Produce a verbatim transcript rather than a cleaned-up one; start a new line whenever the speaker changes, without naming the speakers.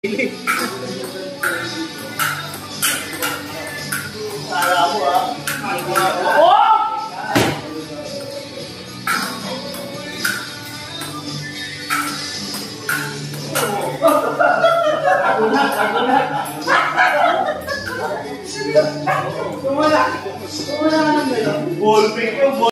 Kala mo ah.
Oh! Ako na, ako na. Tumala. Tumala ka lang ba yun?
Ballpick yung